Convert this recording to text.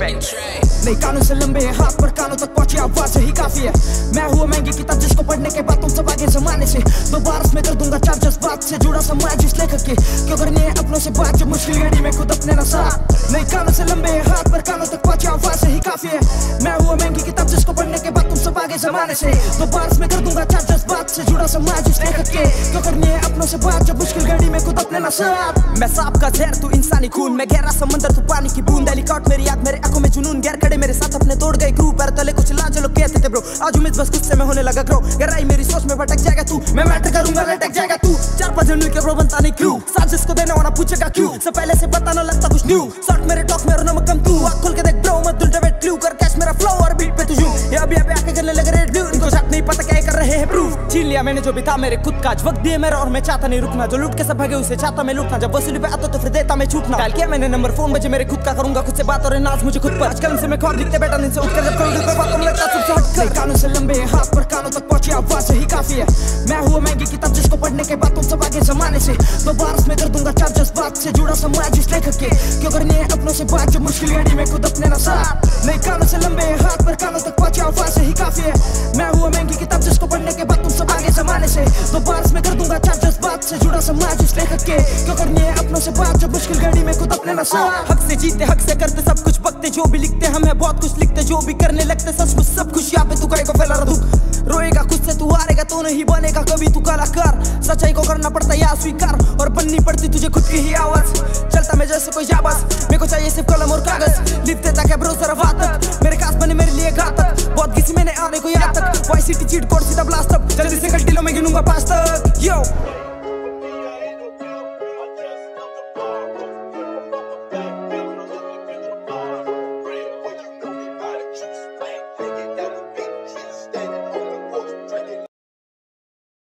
नहीं कानों से लंबे हैं हाथ पर कानों तक पहुंची आवाज ही काफी है। मैं हुआ महंगी किताब जिसको पढ़ने के बाद तुम सब आगे जमाने से दो बार में कर दूंगा चार जज्बात से जुड़ा समाज इस लेखक के क्यों करनी है अपनों से बात जब मुश्किल घड़ी में खुद अपने ना साथ। नहीं कानों से लंबे हैं हाथ पर कानों तक पहुंची आवाज ही काफी है। मैं हुआ महंगी किताब जिसको पढ़ने के बाद तुम सब आगे जमाने से दो बार में कर दूंगा चार जज्बात से जुड़ा समाज इस लेखक के क्यों करनी है अपनों से बात जब मुश्किल घड़ी में खुद अपने ना साथ। मैं सांप का जहर तू इंसानी खून, मैं गहरा समंदर तू पानी की बूंद, हेलीकॉप्टर मेरी याद मेरे आंखों में जुनून, गैर खड़े मेरे साथ अपने तोड़ गए क्रू पैर तले कुछ लाज लोग कहते थे ब्रो आज उम्मीद बस गुस्से में होने लगा ग्रो गहराई मेरी सोच में भटक जाएगा तू मैं मैटर करूंगा लटक जाएगा तू चार पांच जन मिलकर ब्रो बनता नहीं क्यों साजिश को देने वाला पूछेगा क्यों सब पहले से बताना लगता कुछ न्यू शॉर्ट मेरे टॉक में और नमक कम तू आँख खोल के देख ब्रो मत उल्टा वेट क्लू कर कैच मेरा फ्लो और बीट पे तू जूम ये अभी आके करने लगे रेड ब्लू इनको शायद नहीं पता क्या कर रहे हैं प्रूफ छीन लिया मैंने जो भी था मेरे खुद का वक्त दिए मेरा और मैं चाहता नहीं रुकना जो लूट के सब भागे उसे चाहता मैं लूटना जब वसूली पे आता तो फिर देता मैं छूटना डाल किया मैंने नंबर फोन बजे मेरे खुद का करूंगा खुद से बात और नाज मुझे खुद पर आजकल से मैं ख्वाब दिखते बैठा नीचे उठकर जब कल पे बात लगता सबसे हटकर कानों से लंबे हाथ पर कानों तक पहुंची आवाज ही काफी है। मैं हुआ महंगी किताब जिसको पढ़ने के बाद तुम सब आगे जमाने से दो बार में कर दूंगा चार जज्बात से जुड़ा समाज इस लेखक के क्यों करनी है अपनों से बात जब मुश्किल घड़ी में खुद अपने ना साथ। नहीं कानों से लंबे हाथ पर कानों तक पहुंची आवाज ही काफी है। मैं हुआ महंगी किताब जिसको पढ़ने के बाद तुम सब आगे जमाने से दो बार में कर दूंगा चार जज्बात से जुड़ा समाज इस लेखक के क्यों करनी है अपनों से बात जब मुश्किल घड़ी में खुद अपने ना साथ। हक से जीते हक से करते सब कुछ पकते जो भी लिखते हमें बहुत कुछ लिखते जो भी करने लगते सच कुछ सब कुछ यहाँ पे तू करेगा फैला दुख रोएगा खुद से तू हारेगा तो नहीं बनेगा कभी तू कलाकार सच्चाई को करना पड़ता है यहाँ स्वीकार और बननी पड़ती तुझे खुद की ही आवाज चलता मैं जैसे कोई जाबाज मेरे को चाहिए सिर्फ कलम और कागज लिखते ताकि भरोसा रहा तक मेरे खास बने मेरे लिए घातक बहुत किसी मैंने आने को यहाँ तक वाई सिटी चीट कोड सीधा ब्लास्ट अप जल्दी से कल दिलों में गिनूंगा 5 तक यो।